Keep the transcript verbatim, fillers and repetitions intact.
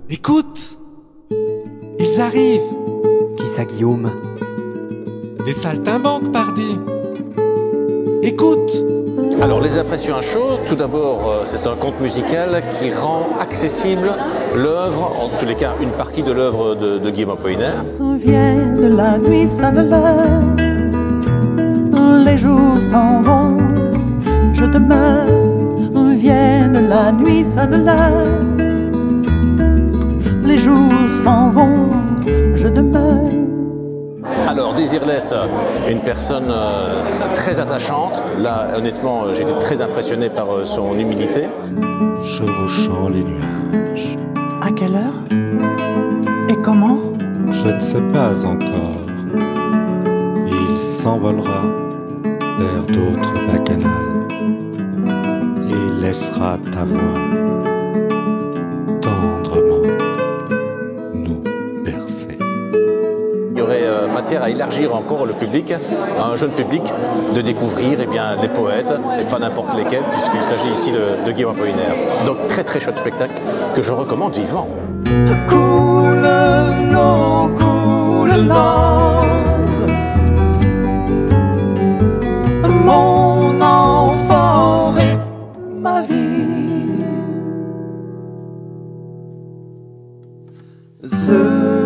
Écoute, ils arrivent. Qui ça, Guillaume? Les saltimbanques, pardi. Écoute. Alors, les impressions à chaud, tout d'abord, c'est un conte musical qui rend accessible l'œuvre, en tous les cas une partie de l'œuvre de, de Guillaume Apollinaire. Vient de la nuit, ça ne l'heure, les jours s'en vont, je demeure. Vient de la nuit, ça ne l'heure, les jours s'en vont, je demeure. Alors, Désirless, une personne euh, très attachante. Là, honnêtement, j'ai été très impressionné par euh, son humilité. Chevauchant les nuages. À quelle heure? Et comment? Je ne sais pas encore. Il s'envolera vers d'autres bacchanales et laissera ta voix tendrement nous bercer. Il y aurait euh, matière à élargir encore le public, à un jeune public, de découvrir eh bien, les poètes, et pas n'importe lesquels, puisqu'il s'agit ici de, de Guillaume Apollinaire. Donc très très chouette spectacle que je recommande vivement. Coule l'eau, coule l'or, mon enfant et ma vie. Ce